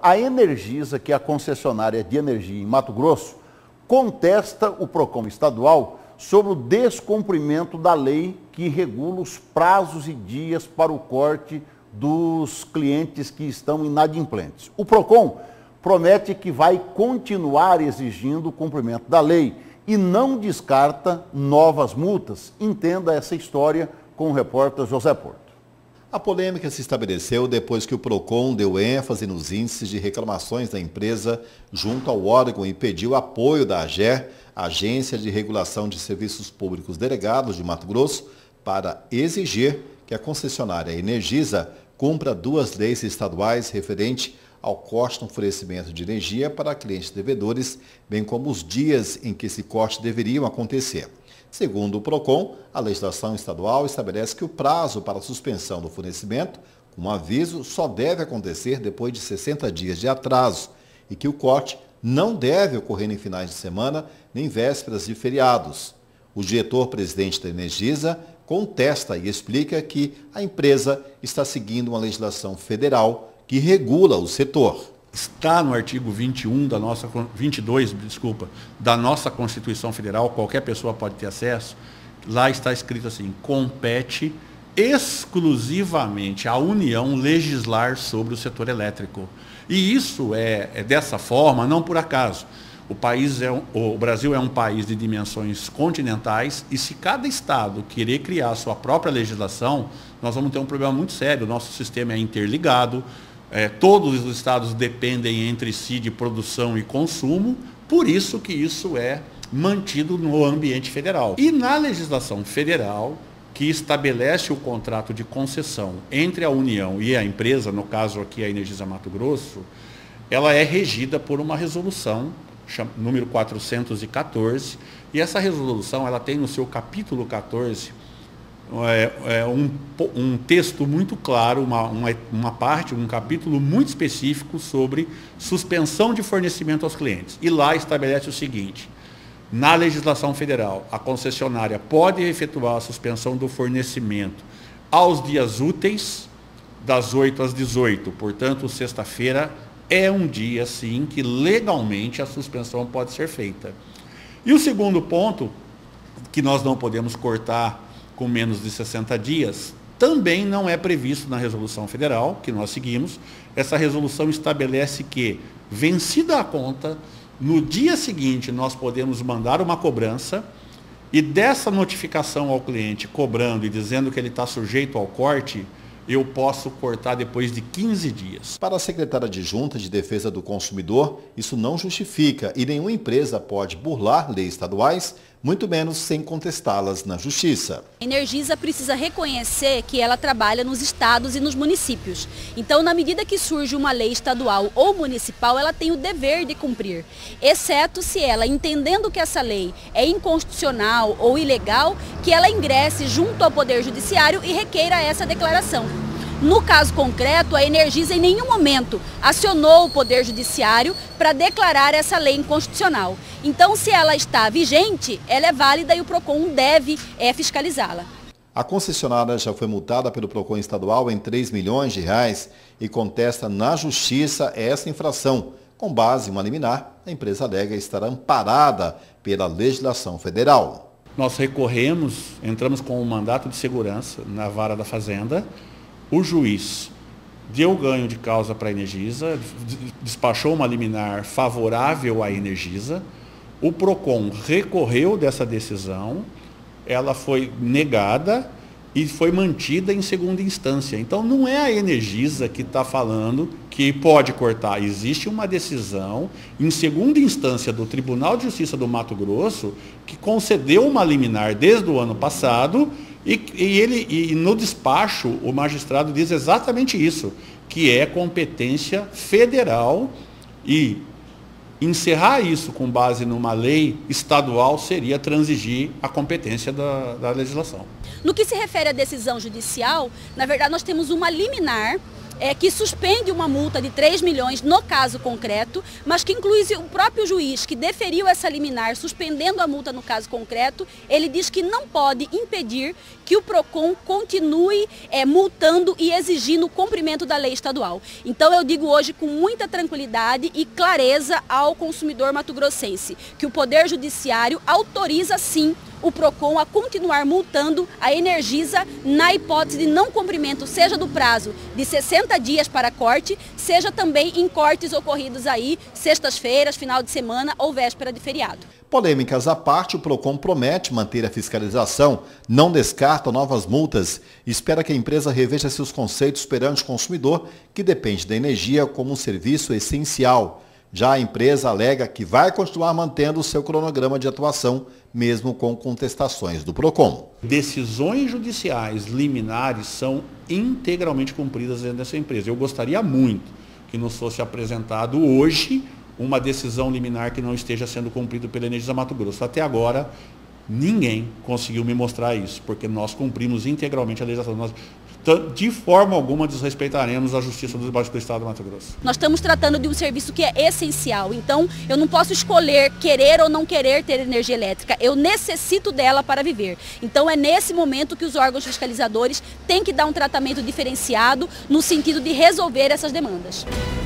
a Energisa, que é a concessionária de energia em Mato Grosso, contesta o PROCON estadual sobre o descumprimento da lei que regula os prazos e dias para o corte dos clientes que estão inadimplentes. O PROCON promete que vai continuar exigindo o cumprimento da lei e não descarta novas multas. Entenda essa história com o repórter José Porto. A polêmica se estabeleceu depois que o PROCON deu ênfase nos índices de reclamações da empresa junto ao órgão e pediu apoio da AGER, Agência de Regulação de Serviços Públicos Delegados de Mato Grosso, para exigir que a concessionária Energisa cumpra duas leis estaduais referentes ao corte no fornecimento de energia para clientes devedores, bem como os dias em que esse corte deveriam acontecer. Segundo o PROCON, a legislação estadual estabelece que o prazo para a suspensão do fornecimento, com aviso, só deve acontecer depois de 60 dias de atraso e que o corte não deve ocorrer em finais de semana nem vésperas de feriados. O diretor-presidente da Energisa contesta e explica que a empresa está seguindo uma legislação federal que regula o setor. Está no artigo 22, da nossa Constituição Federal, qualquer pessoa pode ter acesso. Lá está escrito assim: compete exclusivamente à União legislar sobre o setor elétrico. E isso é dessa forma, não por acaso. O Brasil é um país de dimensões continentais e se cada estado querer criar sua própria legislação, nós vamos ter um problema muito sério. O nosso sistema é interligado. Todos os estados dependem entre si de produção e consumo, por isso que isso é mantido no ambiente federal. E na legislação federal, que estabelece o contrato de concessão entre a União e a empresa, no caso aqui a Energisa Mato Grosso, ela é regida por uma resolução, número 414, e essa resolução ela tem no seu capítulo 14, um texto muito claro, um capítulo muito específico sobre suspensão de fornecimento aos clientes. E lá estabelece o seguinte: na legislação federal, a concessionária pode efetuar a suspensão do fornecimento aos dias úteis, das 8 às 18. Portanto, sexta-feira é um dia, sim, que legalmente a suspensão pode ser feita. E o segundo ponto, que nós não podemos cortar com menos de 60 dias, também não é previsto na resolução federal, que nós seguimos. Essa resolução estabelece que, vencida a conta, no dia seguinte nós podemos mandar uma cobrança e dessa notificação ao cliente cobrando e dizendo que ele está sujeito ao corte, eu posso cortar depois de 15 dias. Para a secretária adjunta de Defesa do Consumidor, isso não justifica e nenhuma empresa pode burlar leis estaduais, muito menos sem contestá-las na Justiça. A Energisa precisa reconhecer que ela trabalha nos estados e nos municípios. Então, na medida que surge uma lei estadual ou municipal, ela tem o dever de cumprir, exceto se ela, entendendo que essa lei é inconstitucional ou ilegal, que ela ingresse junto ao Poder Judiciário e requeira essa declaração. No caso concreto, a Energisa em nenhum momento acionou o Poder Judiciário para declarar essa lei inconstitucional. Então, se ela está vigente, ela é válida e o PROCON deve fiscalizá-la. A concessionária já foi multada pelo PROCON estadual em R$3 milhões e contesta na Justiça essa infração. Com base em uma liminar, a empresa alega estar amparada pela legislação federal. Nós recorremos, entramos com um mandato de segurança na Vara da Fazenda. O juiz deu ganho de causa para a Energisa, despachou uma liminar favorável à Energisa. O PROCON recorreu dessa decisão, ela foi negada e foi mantida em segunda instância. Então, não é a Energisa que está falando que pode cortar. Existe uma decisão em segunda instância do Tribunal de Justiça do Mato Grosso que concedeu uma liminar desde o ano passado e no despacho o magistrado diz exatamente isso, que é competência federal e encerrar isso com base numa lei estadual seria transigir a competência da legislação. No que se refere à decisão judicial, na verdade nós temos uma liminar que suspende uma multa de 3 milhões no caso concreto, mas que inclusive o próprio juiz que deferiu essa liminar, suspendendo a multa no caso concreto, ele diz que não pode impedir que o PROCON continue multando e exigindo o cumprimento da lei estadual. Então eu digo hoje com muita tranquilidade e clareza ao consumidor mato-grossense que o Poder Judiciário autoriza sim o PROCON a continuar multando a Energisa na hipótese de não cumprimento, seja do prazo de 60 dias para corte, seja também em cortes ocorridos aí sextas-feiras, final de semana ou véspera de feriado. Polêmicas à parte, o PROCON promete manter a fiscalização, não descarta novas multas e espera que a empresa reveja seus conceitos perante o consumidor, que depende da energia como um serviço essencial. Já a empresa alega que vai continuar mantendo o seu cronograma de atuação, mesmo com contestações do PROCON. Decisões judiciais liminares são integralmente cumpridas dentro dessa empresa. Eu gostaria muito que nos fosse apresentado hoje uma decisão liminar que não esteja sendo cumprida pela Energisa Mato Grosso. Até agora, ninguém conseguiu me mostrar isso, porque nós cumprimos integralmente a legislação. Nós, de forma alguma, desrespeitaremos a justiça do Estado do Mato Grosso. Nós estamos tratando de um serviço que é essencial, então eu não posso escolher querer ou não querer ter energia elétrica, eu necessito dela para viver. Então é nesse momento que os órgãos fiscalizadores têm que dar um tratamento diferenciado no sentido de resolver essas demandas.